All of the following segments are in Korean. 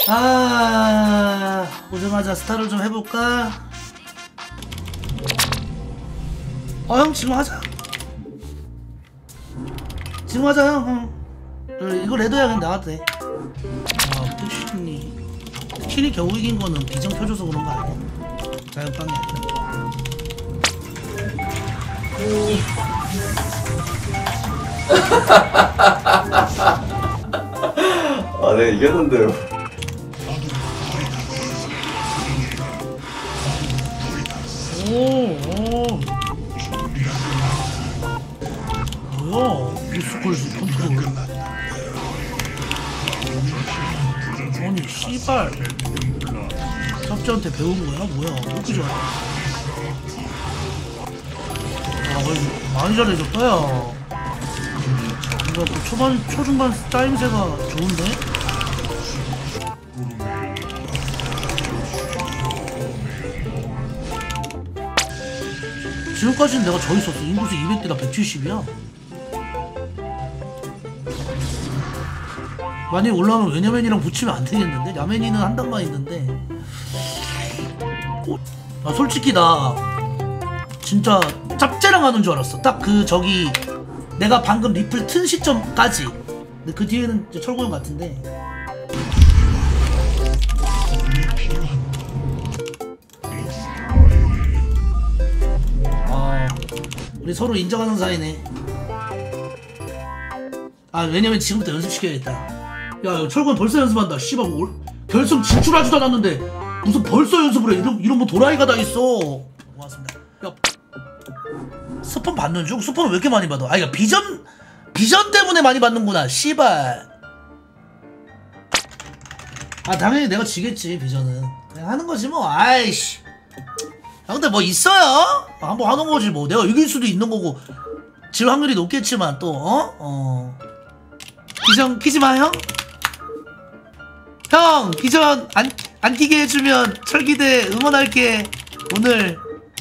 오자마자 스타를 좀 해볼까? 형 지금 하자. 지금 하자 형. 이거 레드야 그냥 나와도 돼. 퀸이 겨우 이긴 거는 비정 펴줘서 그런 거 아니야? 자연빵이 아니라. 내가 이겼는데요. 뭐야? 미스콜 컨트롤. 아니 씨발 섭지한테 배운 거야? 뭐야? 왜 이렇게 잘해? 많이 잘해줬다 야. 뭔가 초중반 타임새가 좋은데? 지금까지는 내가 져 있었어. 인구수 200대 나 170이야. 만약에 올라오면 왜냐면이랑 붙이면 안 되겠는데? 야맨이는 한 단만 있는데. 솔직히 나 진짜 짭제랑 하는 줄 알았어. 딱 그 저기 내가 방금 리플 튼 시점까지. 근데 그 뒤에는 이제 철구형 같은데. 우리 서로 인정하는 사이네. 왜냐면 지금부터 연습시켜야겠다. 야 철구형 벌써 연습한다. 씨발 결승 진출하지도 않았는데 무슨 벌써 연습을 해. 이런 뭐 도라이가 다 있어. 고맙습니다. 야 스폰 받는 중? 스폰을 왜 이렇게 많이 받아? 그러니까 비전 때문에 많이 받는구나. 씨발. 당연히 내가 지겠지. 비전은 그냥 하는 거지 뭐. 아이씨. 근데 뭐 있어요? 한번 하는 거지 뭐. 내가 이길 수도 있는 거고 질 확률이 높겠지만 또 비전 키지 마 형. 형 비전 안 키게 해주면 철기대 응원할게. 오늘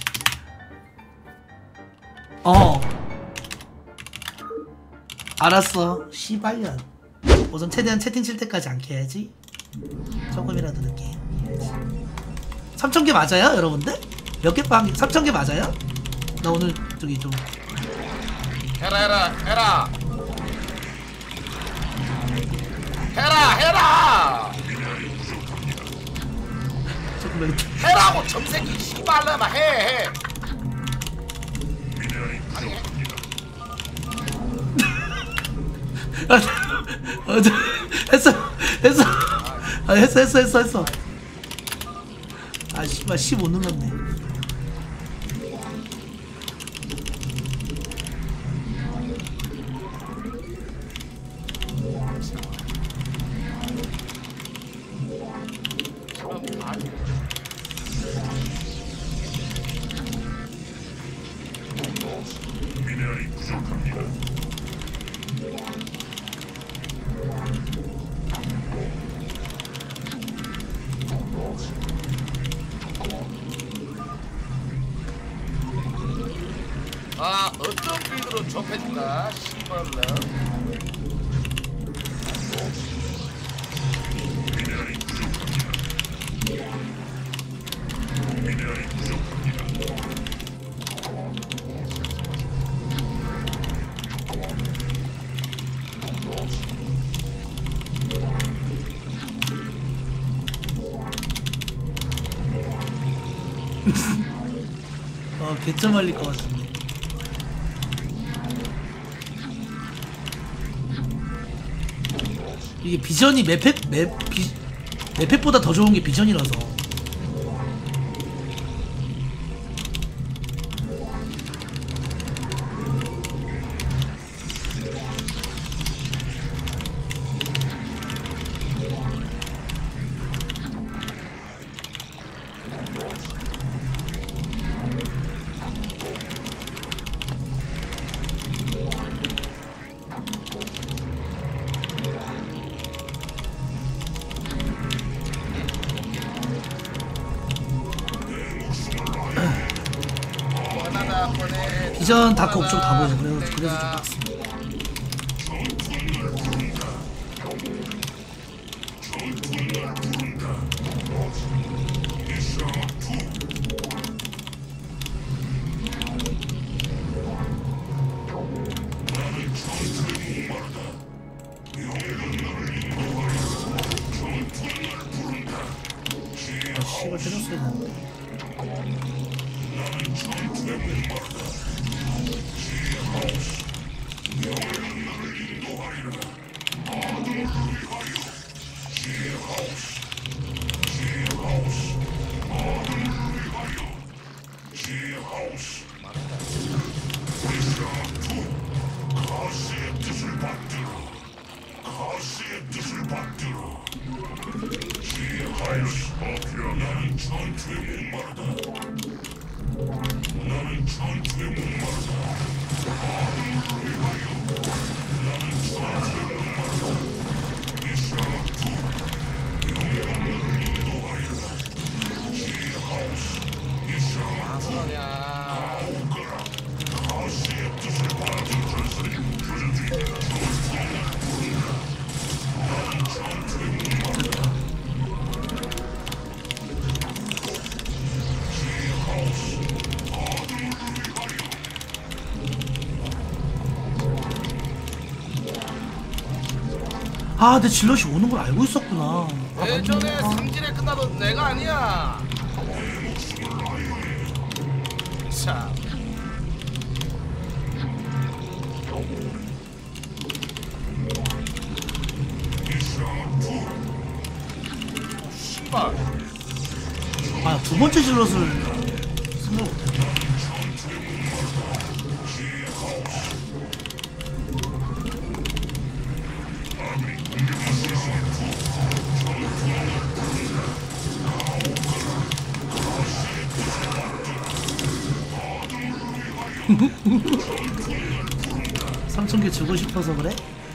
알았어. 씨발년. 우선 최대한 채팅 칠 때까지 안 켜야지. 조금이라도 늦게 해야지. 3000개 맞아요 여러분들? 몇 개 빵? 3000개 맞아요? 나 오늘 저기 좀 해라 조금만 해라고 점새끼 씨발놈아 해. 아니 했어. 씨발 15 눌렀네. 미네랄이 부족합니다. 어떤 빌드로 좁혀줄까? 씨발놈. 미네랄이 부족합니다. 미네랄이 부족합니다. 개점 말릴 것 같은데. 이게 비전이 맵팩보다 더 좋은 게 비전이라서. 비전 다크 옵션 다 보여. 그래서 좀 빡세. 아 씨발 때렸어야 되는데. 아, 내 질럿이 오는 걸 알고 있었구나. 아, 예전에 맞네. 삼진에 끝나던 내가 아니야. 자, 씨발. 아, 두 번째 질럿을 생각 못해. 삼천 개 주고 싶어서 그래?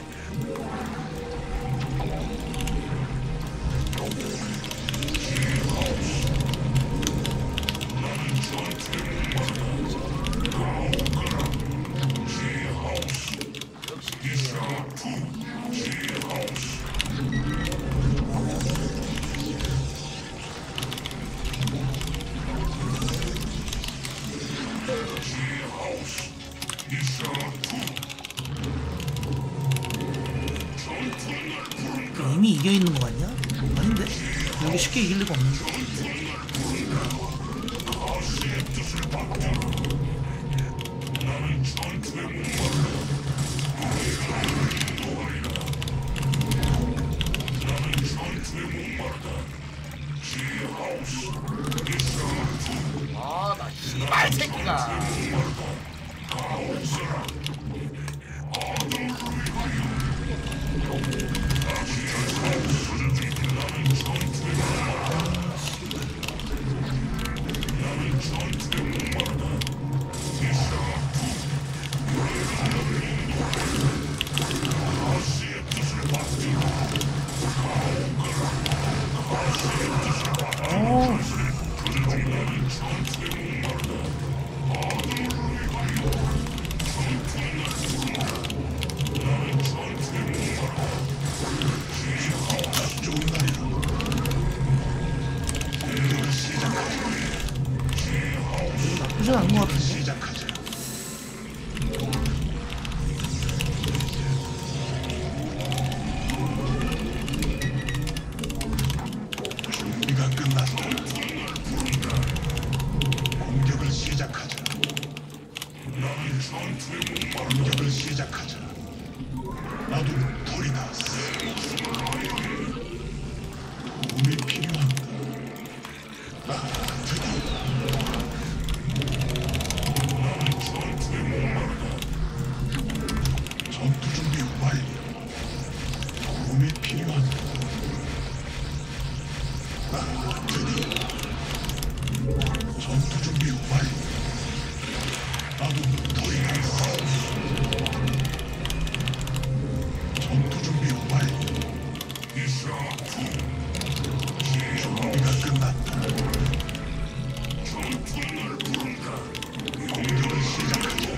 이미 이겨 있는 거 같냐? 아닌데? 여기 쉽게 이길 리가 없는데. 아, 나 씨발 새끼가. 나쁘진 않은 것 같은데. 준비가 끝났다. 공격을 시작하자. 공격을 시작하자. 나도 토리다스. 도움이 필요합니다. 전투 준비 완료. 도움이 필요합니다. 드디어 전투 준비 완료. 나도 토리다스. 전투 준비 완료. 준비가 끝났다. 공격을 시작하자.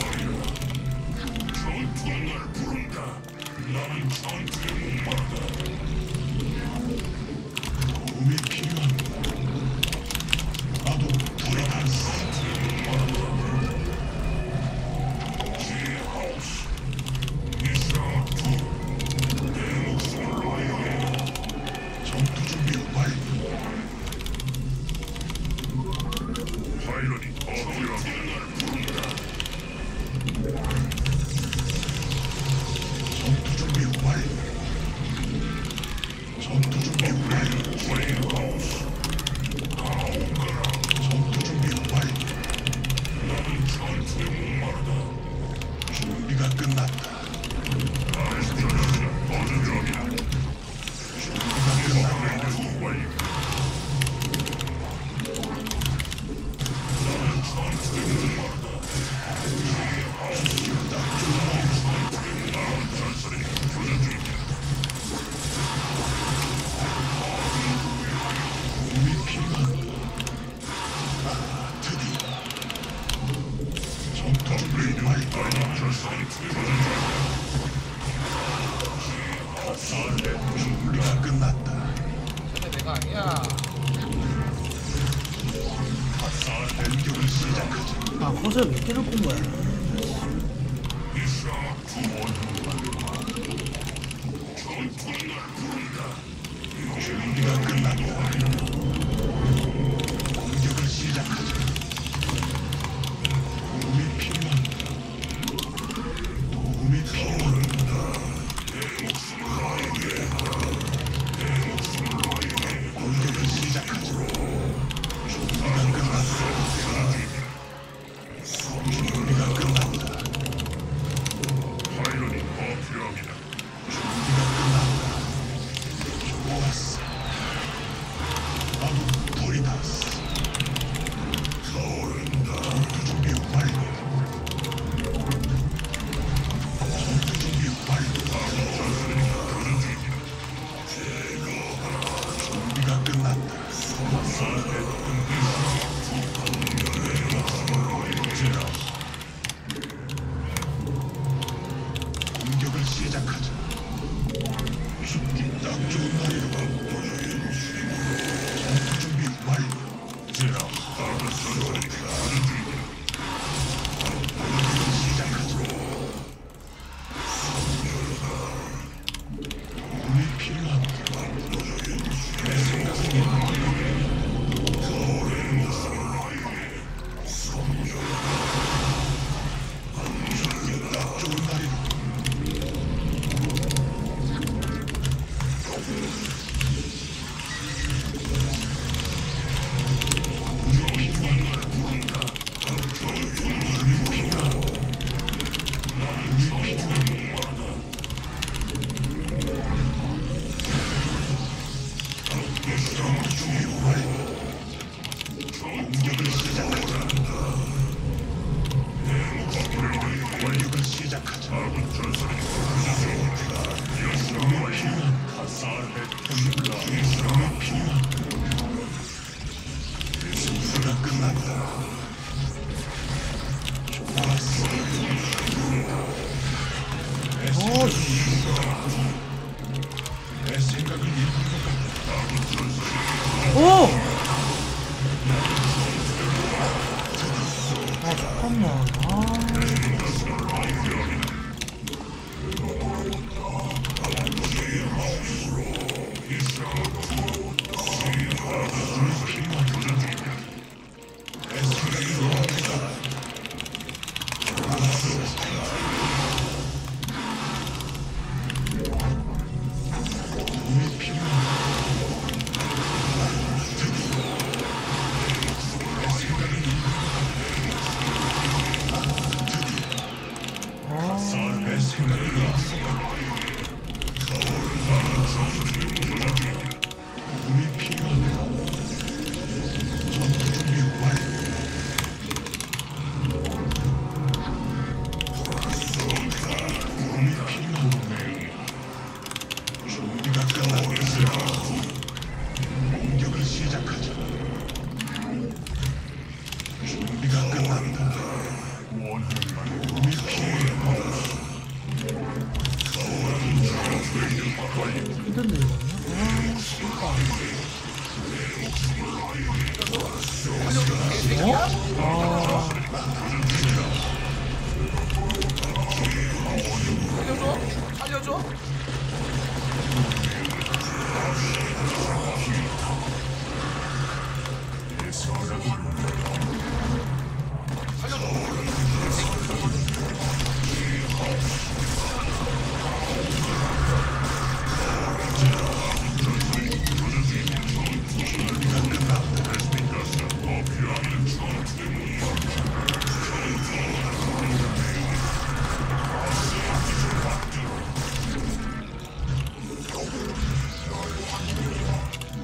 도움이 필요합니다. 전투 준비 완료. 준비가 끝났다. 준비가 끝났다. 쟤네 내가 아니야. 공격을 시작하자. 아 허세 몇 개를 본 거야? 준비가 끝났다. 공격을 시작하자. 도움이 필요한다. 도움이 필요한다. 공격을 시작하자. 준비가 끝났다. 준비가 끝났다. 파일럿이 더 필요합니다. 준비가 끝났다. 좋았어. 나도 도리다스. 전투 준비 완료. 전투 준비 완료. 준비가 끝났다. 공격을 시작하자. 죽기 딱 좋은 날이로. 전투 준비 완료. 공격을 시작하자. 도움이 필요합니다. 내 생각은 죽기 딱 좋은 날이로. 공격을 시작하자. 공격을 시작하자. 도움이 필요한다. 도움이 필요한다. 수가 끝났다. 좋았어. 내 생각을 읽은 것 같다. 오! 아 잠깐만. 내 생각을 읽은 것 같다. 도움이 필요한다. 내 생각을 읽은 것 같다. 도움이 필요한다. 전투 준비 완료. 도움이 필요한다. 준비가 끝났다. 공격을 시작하자. 준비가 끝났다. 도움이 필요한다. 힘든데 이거? 어? 살려줘.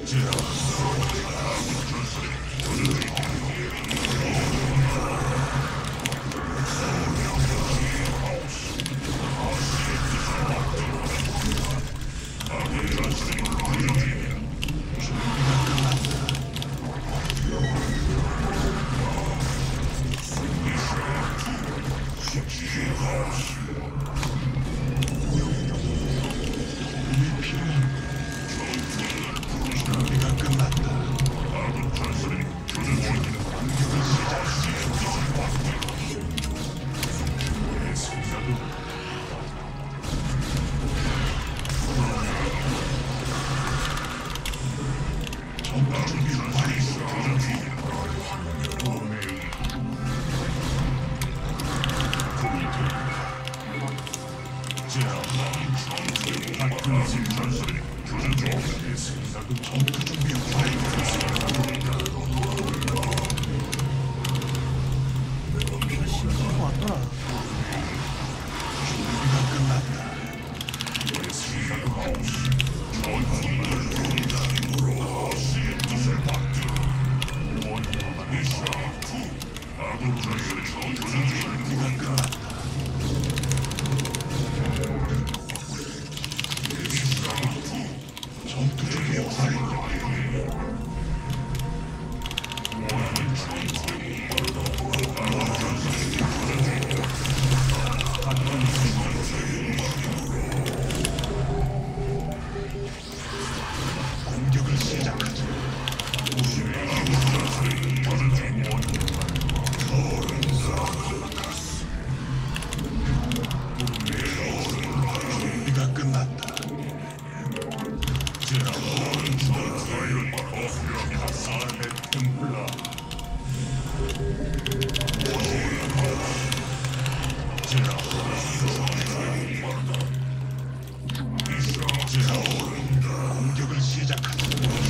공격을 시작하자.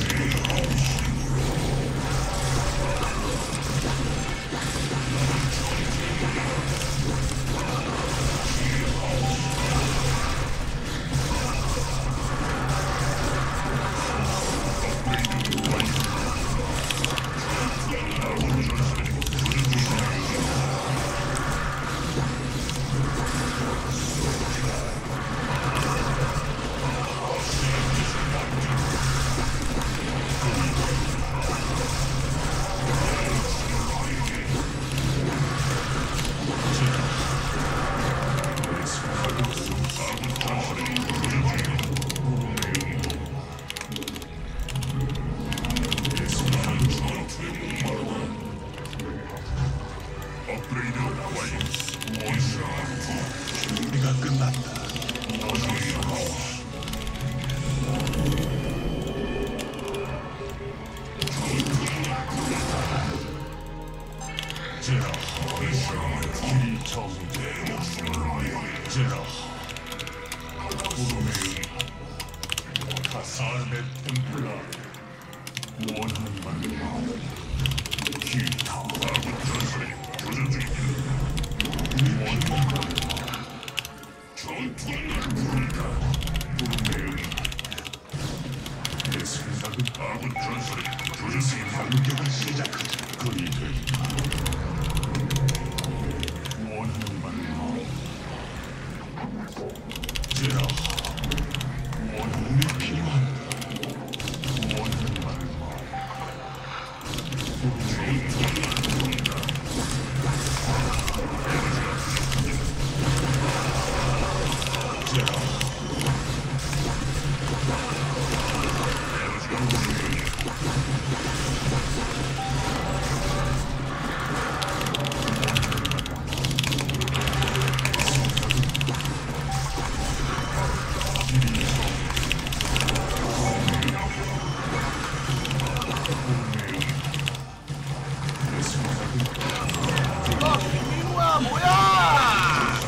준비가 끝났다. 길이 정제. 제라. 구름의 카사르의 템플라. 원하는 바는 기타. 전설의 교전 중입니다. 내 생각은 아군 전설의 교전의 공격을 시작하자. 그리 된다. 원하는 바는 제라. 원함이 필요한다. 원하는 바는 민우야 뭐야?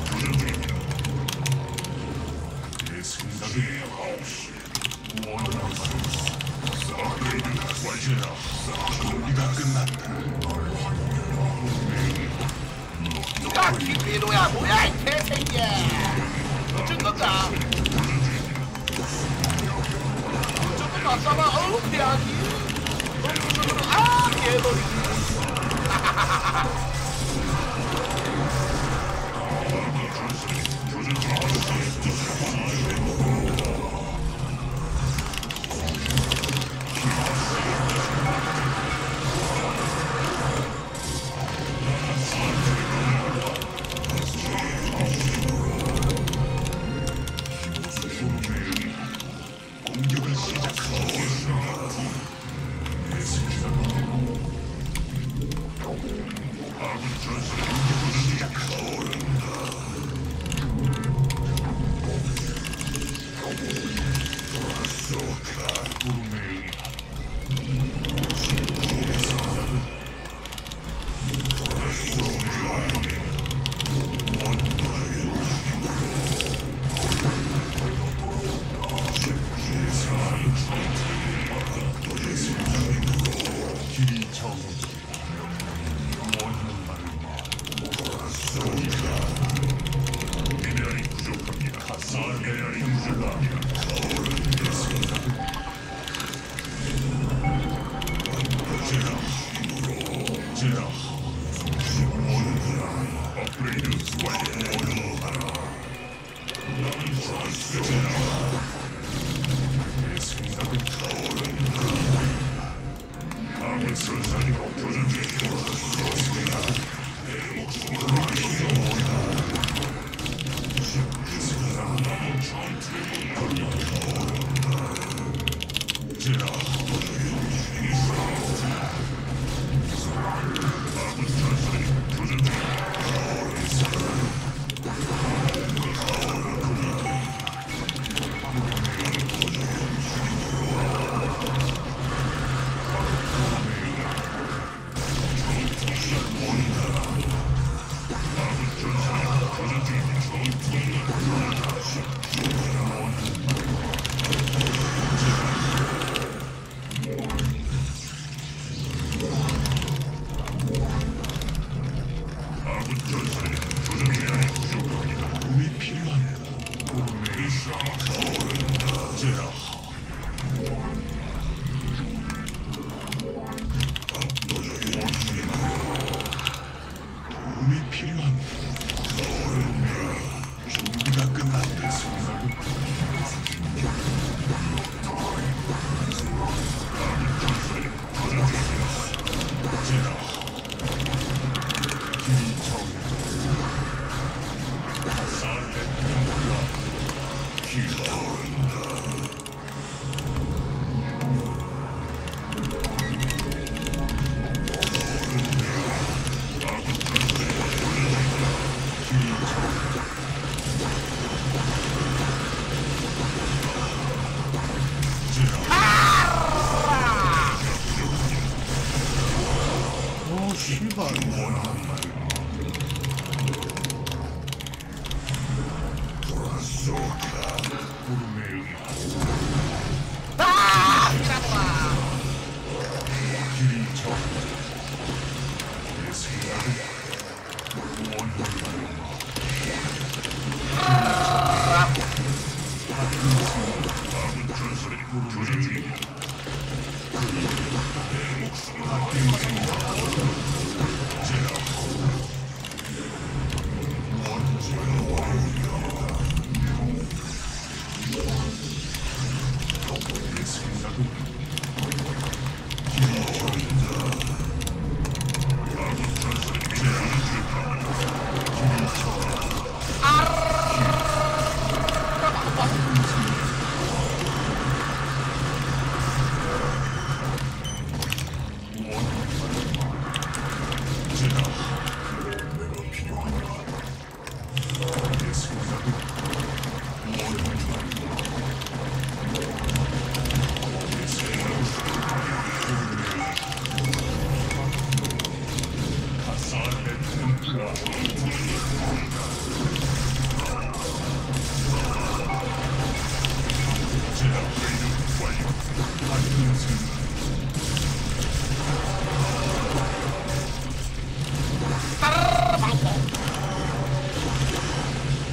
내 생각은 원하는 바는 제라. 준비가 끝났다. 야 김민우야 뭐야 이 개새끼야? 어쩐 건가? 어쩐 건가? 아싸마 어우 대학이 아 개놀이 공격을 시작하겠습니다. 아군 전술 공격을 시작하오른다. 구름의 길이 정해져 원하는 말을 미네랄이 부족합니다. 가스와 미네랄이 부족합니다. 제라 업그레이드 완료. 내 생각은 아무 선산이 없어진 제라 아무 전선이 없어진 아군 전선이 조정이 부족합니다. 도움이 필요합니다. 도움이 있어. 제라 도움이 필요합니다. 준비가 끝났다. 생각은 제라 길이 정해져 가스알레 오 씨발. 구름의 아 미라노아 길이 정해져 내 생각은 원하는 아군 전설의 조정이 내 생각은 길이 정해져 아군 전설의 길이 정해져 제라 내가 필요하다. 내 생각은 원하는 내 생각은 가스알레 템플라 제라 회의 완료. 같은 생각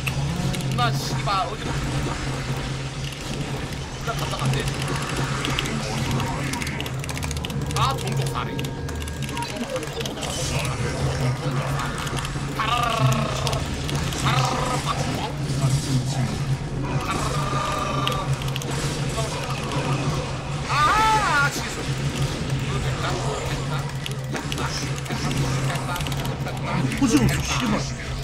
나 씨발 어디로 나 감당 안 돼. 아 종족살이. 아 시소. 포징 없어 씨발.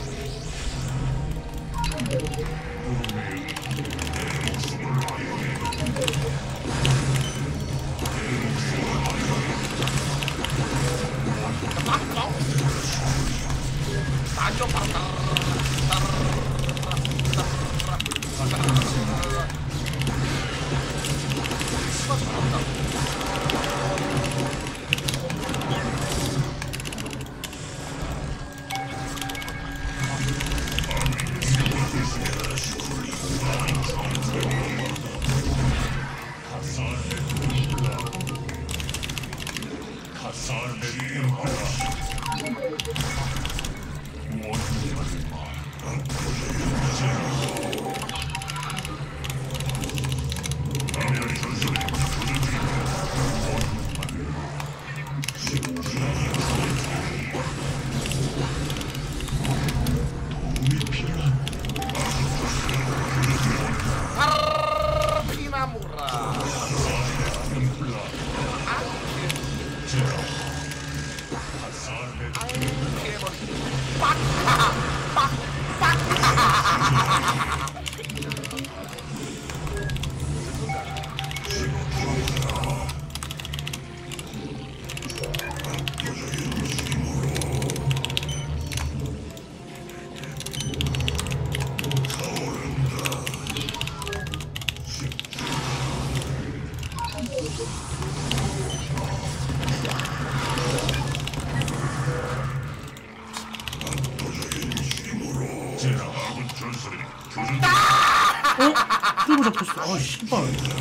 풀고 잡혔어. 아 씨발.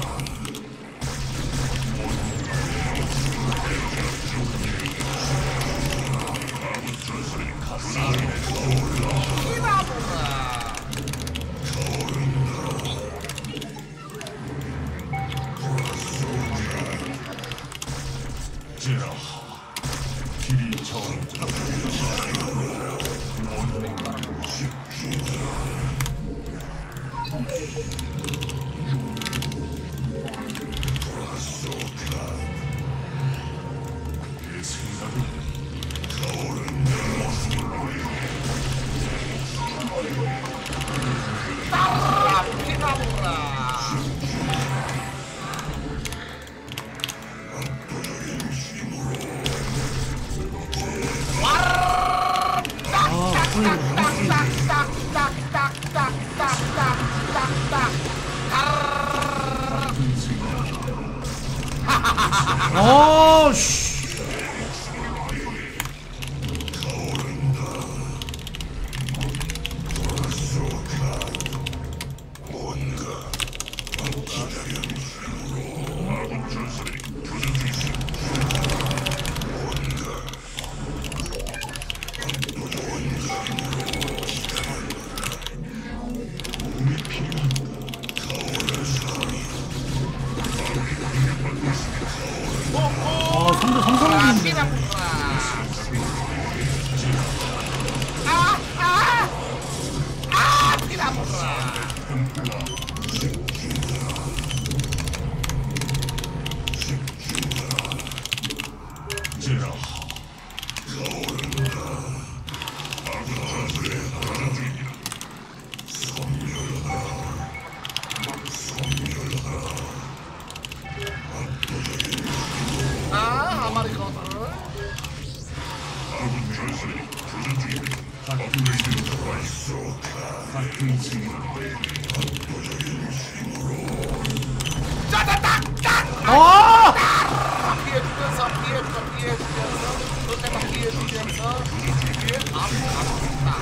아 씨. 아, 3대 3 상황인데. 아! 피해주면서 그때만 피해주면서 뒤에 아무것도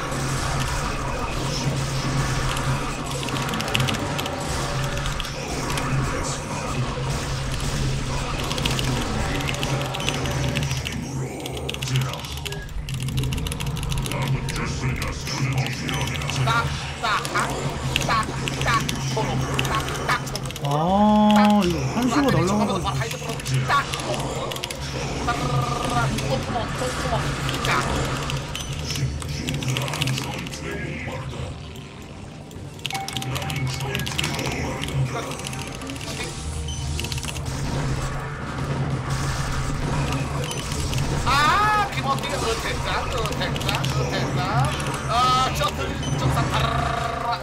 아, 이거 한시가 날라가가지고. 딱 따라라라 톡구멍 자 아 김어띠가 어땠다 아 셔틀 점사 따라라라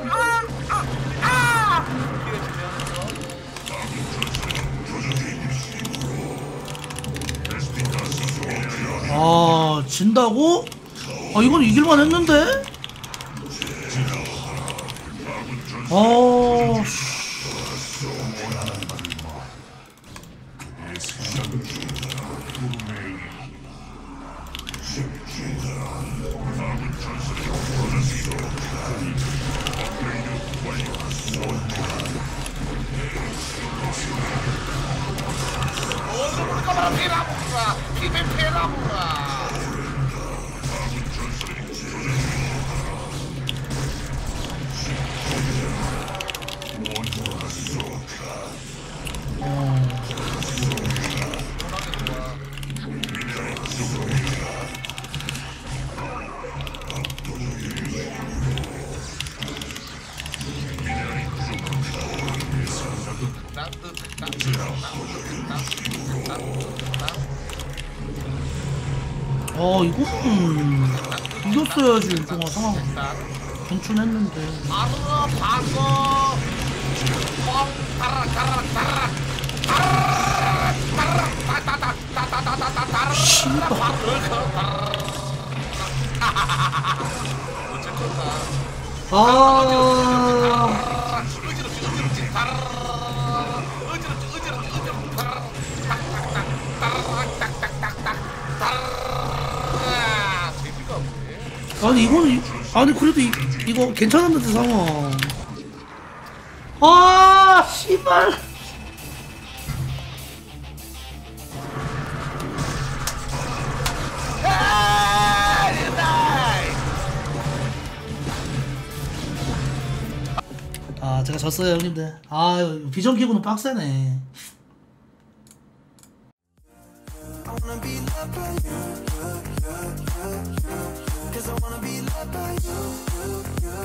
피해주면서 아 진다고? 아 이건 이길만 했는데? 아 오늘부터 가봐라 페라무라 피베 페라무라 이거는 이겼어야지. 좀 상황 괜춘했는데. 아무나 바꿔 뻥 따라락 따라락 따라락 따라락 따라락 따따따따따따따 따라락 씨발. 아 어지럽지 따라락 어지럽지 따라락 딱딱딱 따라락 딱딱딱딱 따라락 재미가 없네. 아니 이거는 아니 그래도 이거 괜찮았는데 상황. 아 씨발. 아 제가 졌어요 형님들. 아 비전 키고는 빡세네. I wanna be loved by you, cause I wanna be loved by you.